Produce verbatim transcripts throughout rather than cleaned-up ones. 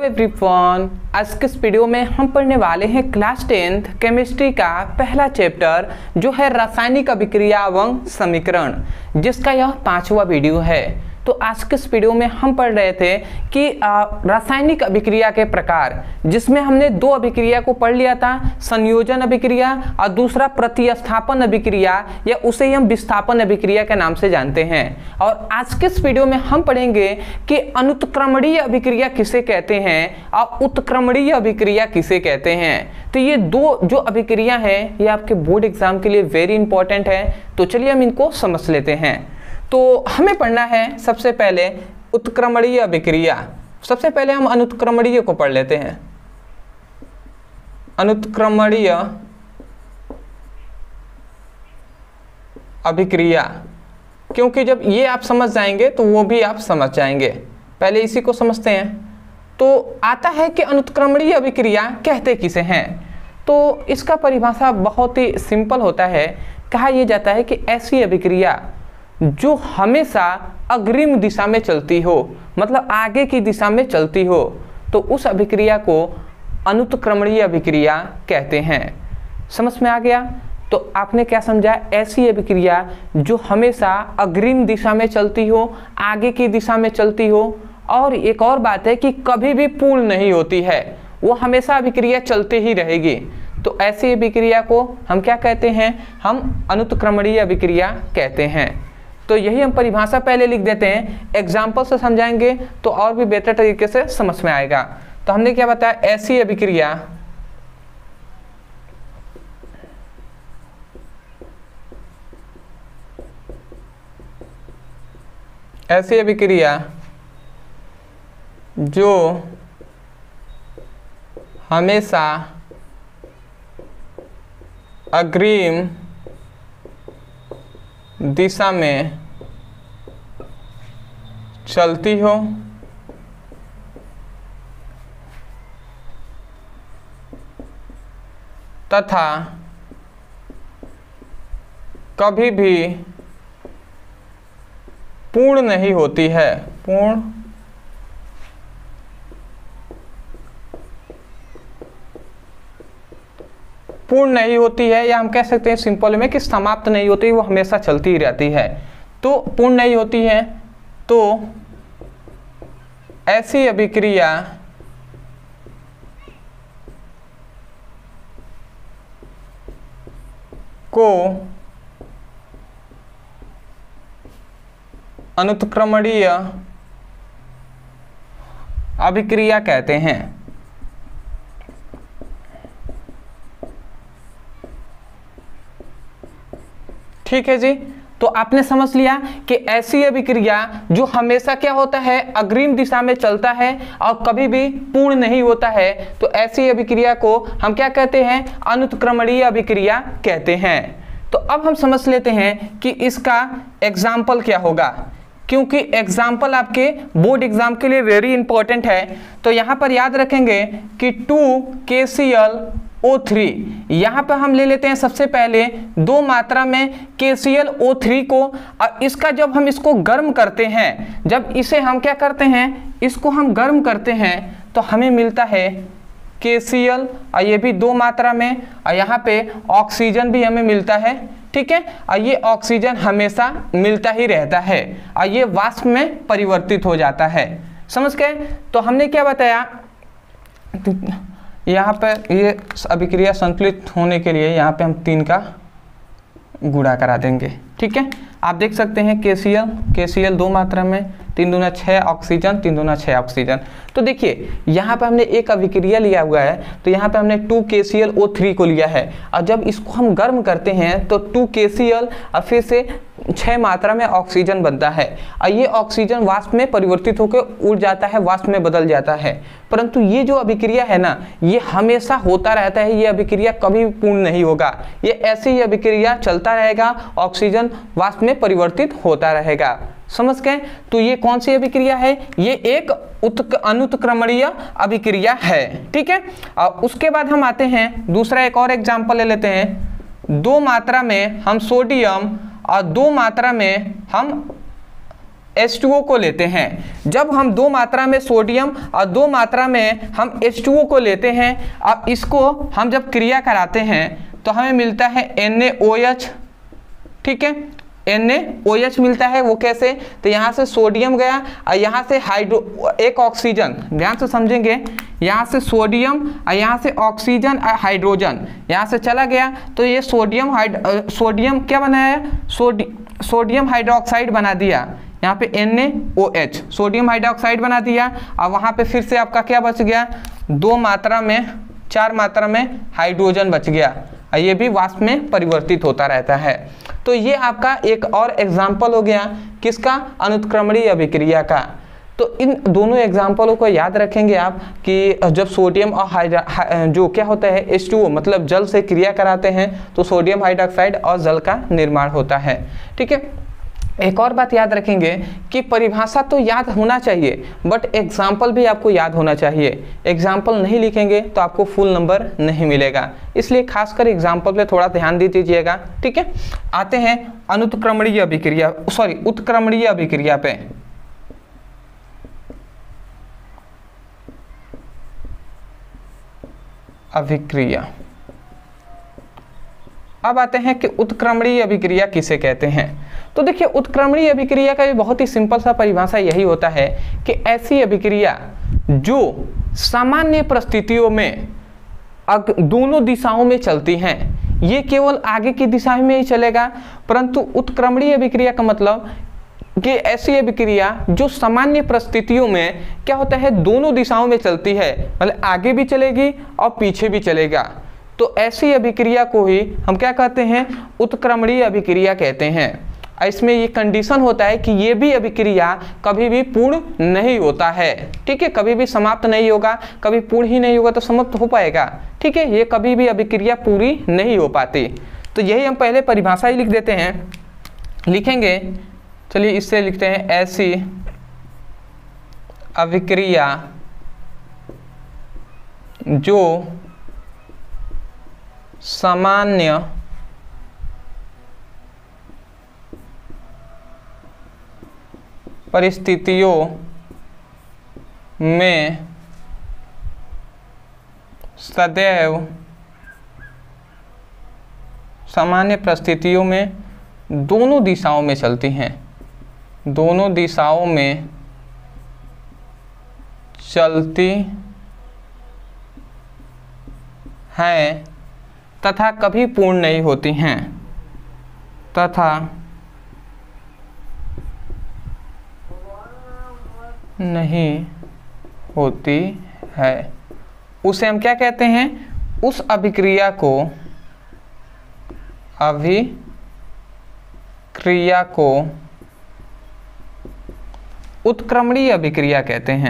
Everyone, आज के इस वीडियो में हम पढ़ने वाले हैं क्लास टेंथ केमिस्ट्री का पहला चैप्टर जो है रासायनिक अभिक्रिया एवं समीकरण, जिसका यह पांचवा वीडियो है। तो आज के इस वीडियो में हम पढ़ रहे थे कि रासायनिक अभिक्रिया के प्रकार, जिसमें हमने दो अभिक्रिया को पढ़ लिया था, संयोजन अभिक्रिया और दूसरा प्रतिस्थापन अभिक्रिया या उसे हम विस्थापन अभिक्रिया के नाम से जानते हैं। और आज के इस वीडियो में हम पढ़ेंगे कि अनुत्क्रमणीय अभिक्रिया किसे कहते हैं और उत्क्रमणीय अभिक्रिया किसे कहते हैं। तो ये दो जो अभिक्रिया हैं ये आपके बोर्ड एग्जाम के लिए वेरी इंपॉर्टेंट है। तो चलिए हम इनको समझ लेते हैं। तो हमें पढ़ना है सबसे पहले उत्क्रमणीय अभिक्रिया। सबसे पहले हम अनुत्क्रमणीय को पढ़ लेते हैं। अनुत्क्रमणीय अभिक्रिया, क्योंकि जब ये आप समझ जाएंगे तो वो भी आप समझ जाएंगे। पहले इसी को समझते हैं। तो आता है कि अनुत्क्रमणीय अभिक्रिया कहते किसे हैं। तो इसका परिभाषा बहुत ही सिंपल होता है। कहा यह जाता है कि ऐसी अभिक्रिया जो हमेशा अग्रिम दिशा में चलती हो, मतलब आगे की दिशा में चलती हो, तो उस अभिक्रिया को अनुत्क्रमणीय अभिक्रिया कहते हैं। समझ में आ गया? तो आपने क्या समझा? ऐसी अभिक्रिया जो हमेशा अग्रिम दिशा में चलती हो, आगे की दिशा में चलती हो, और एक और बात है कि कभी भी पूर्ण नहीं होती है, वो हमेशा अभिक्रिया चलती ही रहेगी। तो ऐसी अभिक्रिया को हम क्या कहते हैं? हम अनुत्क्रमणीय अभिक्रिया कहते हैं। तो यही हम परिभाषा पहले लिख देते हैं, एग्जाम्पल से समझाएंगे तो और भी बेहतर तरीके से समझ में आएगा। तो हमने क्या बताया? ऐसी अभिक्रिया ऐसी अभिक्रिया जो हमेशा अग्रिम दिशा में चलती हो तथा कभी भी पूर्ण नहीं होती है पूर्ण पूर्ण नहीं होती है, या हम कह सकते हैं सिंपल में कि समाप्त नहीं होती, वो हमेशा चलती ही रहती है। तो पूर्ण नहीं होती है, तो ऐसी अभिक्रिया को अनुत्क्रमणीय अभिक्रिया कहते हैं। ठीक है जी। तो आपने समझ लिया कि ऐसी अभिक्रिया जो हमेशा क्या होता है? अग्रिम दिशा में चलता है और कभी भी पूर्ण नहीं होता है, तो ऐसी अभिक्रिया को हम क्या कहते हैं? अनुत्क्रमणीय अभिक्रिया कहते हैं। तो अब हम समझ लेते हैं कि इसका एग्जाम्पल क्या होगा, क्योंकि एग्जाम्पल आपके बोर्ड एग्जाम के लिए वेरी इंपॉर्टेंट है। तो यहाँ पर याद रखेंगे कि टू के सी एल ओ थ्री, यहाँ पर हम ले लेते हैं सबसे पहले दो मात्रा में के सी एल ओ थ्री को, और इसका जब हम इसको गर्म करते हैं, जब इसे हम क्या करते हैं? इसको हम गर्म करते हैं, तो हमें मिलता है के सी एल, और ये भी दो मात्रा में, और यहाँ पे ऑक्सीजन भी हमें मिलता है। ठीक है, और ये ऑक्सीजन हमेशा मिलता ही रहता है और ये वाष्प में परिवर्तित हो जाता है। समझ गए? तो हमने क्या बताया? यहाँ पर ये अभिक्रिया संतुलित होने के लिए यहाँ पे हम तीन का गुणा करा देंगे। ठीक है, आप देख सकते हैं के सी एल के सी एल दो मात्रा में, तीन दूना छः ऑक्सीजन, तीन दूना छः ऑक्सीजन। तो देखिए यहाँ पे हमने एक अभिक्रिया लिया हुआ है, तो यहाँ पे हमने टू के सी एल ओ थ्री को लिया है, और जब इसको हम गर्म करते हैं तो टू के सी एल और फिर से छः मात्रा में ऑक्सीजन बनता है, और ये ऑक्सीजन वाष्प में परिवर्तित होकर उड़ जाता है, वाष्प में बदल जाता है। परंतु ये जो अभिक्रिया है ना, ये हमेशा होता रहता है, ये अभिक्रिया कभी पूर्ण नहीं होगा, ये ऐसी ही अभिक्रिया चलता रहेगा, ऑक्सीजन वाष्प में परिवर्तित होता रहेगा। समझ गए? तो ये कौन सी अभिक्रिया है? ये एक अनुत्क्रमणीय अभिक्रिया है। ठीक है, और उसके बाद हम आते हैं दूसरा एक और एग्जाम्पल ले लेते हैं। दो मात्रा में हम सोडियम और दो मात्रा में हम एच टू ओ को लेते हैं। जब हम दो मात्रा में सोडियम और दो मात्रा में हम एच टू ओ को लेते हैं, अब इसको हम जब क्रिया कराते हैं तो हमें मिलता है एन ए ओ एच, ठीक है, एन ए ओ एच मिलता है। वो कैसे, तो यहाँ से सोडियम गया और यहाँ से हाइड्रो एक ऑक्सीजन, ध्यान से समझेंगे, यहाँ से सोडियम और यहाँ से ऑक्सीजन और हाइड्रोजन यहाँ से चला गया, तो ये सोडियम हाइड सोडियम क्या बनाया, सोडि सोडियम हाइड्रोक्साइड बना दिया। यहाँ पे N A O H sodium hydroxide बना दिया और वहाँ पे फिर से आपका क्या बच गया, दो मात्रा में चार मात्रा में हाइड्रोजन बच गया और ये भी वाष्प में परिवर्तित होता रहता है। तो ये आपका एक और एग्जाम्पल हो गया किसका, अनुत्क्रमणीय अभिक्रिया का। तो इन दोनों एग्जाम्पलों को याद रखेंगे आप कि जब सोडियम और हाइड्रा जो क्या होता है एच टू ओ मतलब जल से क्रिया कराते हैं तो सोडियम हाइड्रोक्साइड और जल का निर्माण होता है, ठीक है। एक और बात याद रखेंगे कि परिभाषा तो याद होना चाहिए बट एग्जाम्पल भी आपको याद होना चाहिए। एग्जाम्पल नहीं लिखेंगे तो आपको फुल नंबर नहीं मिलेगा, इसलिए खासकर एग्जाम्पल पे थोड़ा ध्यान दे दीजिएगा, ठीक है। आते हैं अनुत्क्रमणीय अभिक्रिया सॉरी उत्क्रमणीय अभिक्रिया पे। अभिक्रिया अब आते हैं कि उत्क्रमणीय अभिक्रिया किसे कहते हैं। तो देखिए उत्क्रमणीय अभिक्रिया का भी बहुत ही सिंपल सा परिभाषा यही होता है कि ऐसी अभिक्रिया जो सामान्य परिस्थितियों में अग दोनों दिशाओं में चलती हैं, ये केवल आगे की दिशा में ही चलेगा, परंतु उत्क्रमणीय अभिक्रिया का मतलब कि ऐसी अभिक्रिया जो सामान्य परिस्थितियों में क्या होता है दोनों दिशाओं में चलती है, मतलब आगे भी चलेगी और पीछे भी चलेगा। तो ऐसी अभिक्रिया को ही हम क्या कहते हैं, उत्क्रमणीय अभिक्रिया कहते हैं। इसमें ये कंडीशन होता है कि ये भी अभिक्रिया कभी भी पूर्ण नहीं होता है, ठीक है, कभी भी समाप्त नहीं होगा, कभी पूर्ण ही नहीं होगा तो समाप्त हो पाएगा, ठीक है, ये कभी भी अभिक्रिया पूरी नहीं हो पाती। तो यही हम पहले परिभाषा ही लिख देते हैं, लिखेंगे, चलिए इससे लिखते हैं, ऐसी अभिक्रिया जो सामान्य परिस्थितियों में सदैव सामान्य परिस्थितियों में दोनों दिशाओं में चलती हैं, दोनों दिशाओं में चलती हैं तथा कभी पूर्ण नहीं होती हैं, तथा नहीं होती है, उसे हम क्या कहते हैं, उस अभिक्रिया को अभिक्रिया को उत्क्रमणीय अभिक्रिया कहते हैं।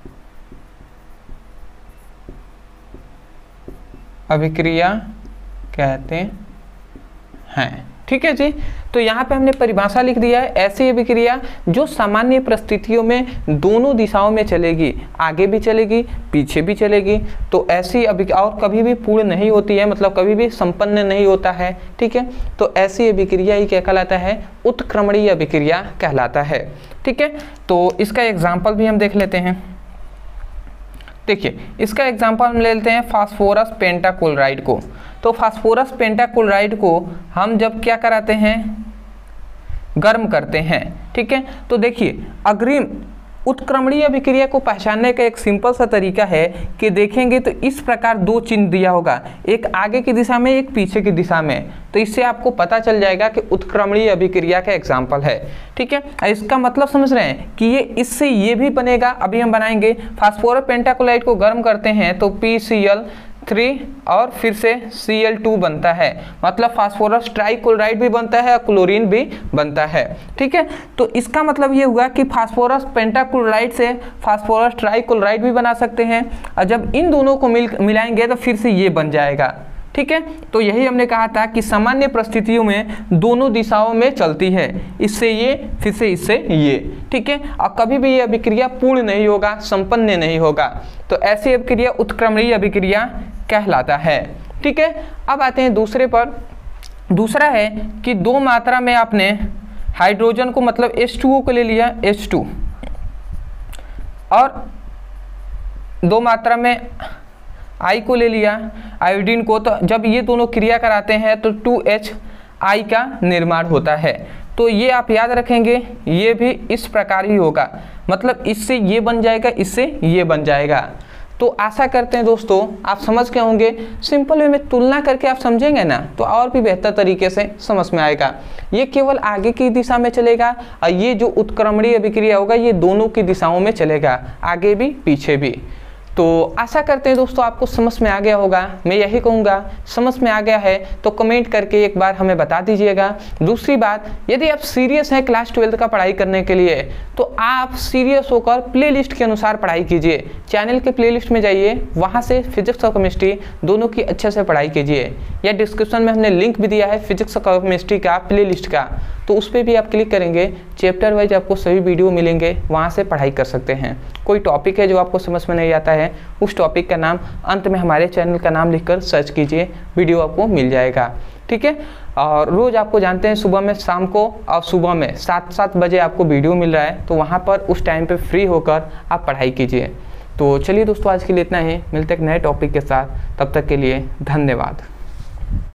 अभिक्रिया कहते हैं, ठीक है जी। तो यहाँ पे हमने परिभाषा लिख दिया है, ऐसी अभिक्रिया जो सामान्य परिस्थितियों में दोनों दिशाओं में चलेगी, आगे भी चलेगी पीछे भी चलेगी, तो ऐसी अभिक्रिया और कभी भी पूर्ण नहीं होती है, मतलब कभी भी संपन्न नहीं होता है, ठीक है। तो ऐसी अभिक्रिया ही क्या कहलाता है, उत्क्रमणीय अभिक्रिया कहलाता है, ठीक है। तो इसका एग्जाम्पल भी हम देख लेते हैं। देखिए इसका एग्जाम्पल हम ले लेते हैं फास्फोरस पेंटाक्लोराइड को। तो फास्फोरस पेंटाक्लोराइड को हम जब क्या कराते हैं, गर्म करते हैं, ठीक है। तो देखिए अग्रिम उत्क्रमणीय अभिक्रिया को पहचानने का एक सिंपल सा तरीका है कि देखेंगे तो इस प्रकार दो चिन्ह दिया होगा, एक आगे की दिशा में एक पीछे की दिशा में, तो इससे आपको पता चल जाएगा कि उत्क्रमणीय अभिक्रिया का एग्जाम्पल है, ठीक है। इसका मतलब समझ रहे हैं कि ये इससे ये भी बनेगा, अभी हम बनाएंगे। फास्फोरस पेंटाक्लोराइड को गर्म करते हैं तो पी सी एल थ्री और फिर से सी एल टू बनता है, मतलब फास्फोरस ट्राइक्लोराइड भी बनता है और क्लोरीन भी बनता है, ठीक है। तो इसका मतलब ये हुआ कि फास्फोरस पेंटाक्लोराइड से फास्फोरस ट्राइक्लोराइड भी बना सकते हैं, और जब इन दोनों को मिल मिलाएंगे तो फिर से ये बन जाएगा, ठीक है। तो यही हमने कहा था कि सामान्य परिस्थितियों में दोनों दिशाओं में चलती है, इससे ये फिर से इससे ये, ठीक है। और कभी भी ये अभिक्रिया पूर्ण नहीं होगा, संपन्न नहीं होगा, तो ऐसी अभिक्रिया उत्क्रमणीय अभिक्रिया कहलाता है, ठीक है। अब आते हैं दूसरे पर। दूसरा है कि दो मात्रा में आपने हाइड्रोजन को मतलब एच टू ओ को ले लिया एच टू, और दो मात्रा में आई को ले लिया आयोडीन को। तो जब ये दोनों क्रिया कराते हैं तो टू एच आई का निर्माण होता है। तो ये आप याद रखेंगे, ये भी इस प्रकार ही होगा, मतलब इससे ये बन जाएगा, इससे ये बन जाएगा। तो आशा करते हैं दोस्तों आप समझ गए होंगे। सिंपल वे में तुलना करके आप समझेंगे ना तो और भी बेहतर तरीके से समझ में आएगा। ये केवल आगे की दिशा में चलेगा और ये जो उत्क्रमणीय अभिक्रिया होगा ये दोनों की दिशाओं में चलेगा, आगे भी पीछे भी। तो आशा करते हैं दोस्तों आपको समझ में आ गया होगा। मैं यही कहूँगा, समझ में आ गया है तो कमेंट करके एक बार हमें बता दीजिएगा। दूसरी बात, यदि आप सीरियस हैं क्लास ट्वेल्थ का पढ़ाई करने के लिए तो आप सीरियस होकर प्लेलिस्ट के अनुसार पढ़ाई कीजिए। चैनल के प्लेलिस्ट में जाइए, वहाँ से फिजिक्स और केमिस्ट्री दोनों की अच्छे से पढ़ाई कीजिए। या डिस्क्रिप्शन में हमने लिंक भी दिया है फिजिक्स और केमिस्ट्री का प्लेलिस्ट का, तो उस पर भी आप क्लिक करेंगे, चैप्टर वाइज आपको सभी वीडियो मिलेंगे, वहाँ से पढ़ाई कर सकते हैं। कोई टॉपिक है जो आपको समझ में नहीं आता है, उस टॉपिक का नाम अंत में हमारे चैनल का नाम लिखकर सर्च कीजिए, वीडियो आपको मिल जाएगा। ठीक है, और रोज़ आपको जानते हैं सुबह में, शाम को और सुबह में सात सात बजे आपको वीडियो मिल रहा है, तो वहाँ पर उस टाइम पे फ्री होकर आप पढ़ाई कीजिए। तो चलिए दोस्तों आज के लिए इतना ही, मिलते हैं एक नए टॉपिक के साथ, तब तक के लिए धन्यवाद।